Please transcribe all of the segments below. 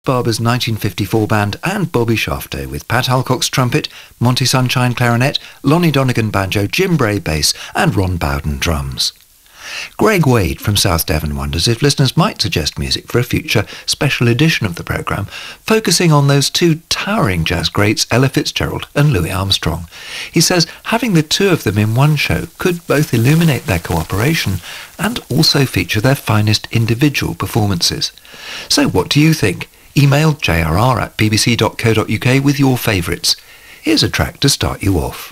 Barber's 1954 band and Bobby Shafto with Pat Halcock's trumpet, Monty Sunshine clarinet, Lonnie Donegan banjo, Jim Bray bass and Ron Bowden drums. Greg Wade from South Devon wonders if listeners might suggest music for a future special edition of the programme, focusing on those two towering jazz greats, Ella Fitzgerald and Louis Armstrong. He says having the two of them in one show could both illuminate their cooperation and also feature their finest individual performances. So what do you think? Email jrr@bbc.co.uk with your favourites. Here's a track to start you off.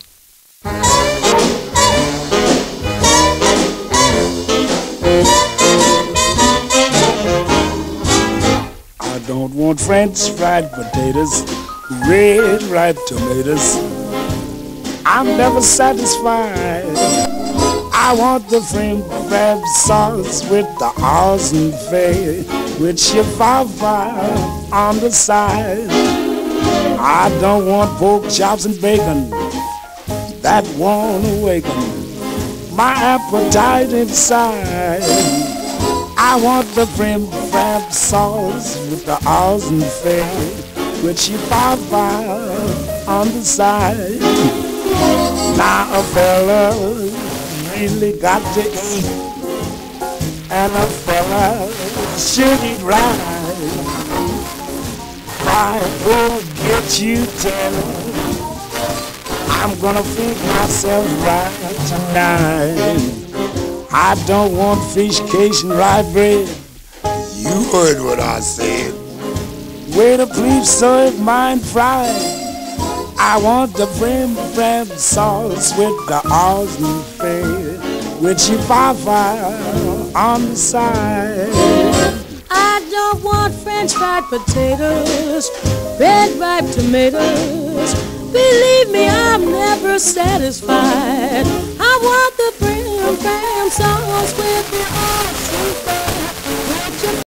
I don't want French fried potatoes, red ripe tomatoes. I'm never satisfied. I want the cream crab sauce with the awesome fay, with chihuahua on the side. I don't want pork chops and bacon, that won't awaken my appetite inside. I want the prim crab sauce with the awesome fay, with chihuahua on the side. Now a fella really got to eat, and a fella should eat right. I will get you 10. I'm gonna feed myself right tonight. I don't want fish cakes and rye bread. You heard what I said. Waiter, please serve mine fried. I want the prim crab sauce with the awesome fay, with chihuahua on the side. I don't want French fried potatoes, red ripe tomatoes. Believe me, I'm never satisfied. I want the prim crab sauce with the awesome fay.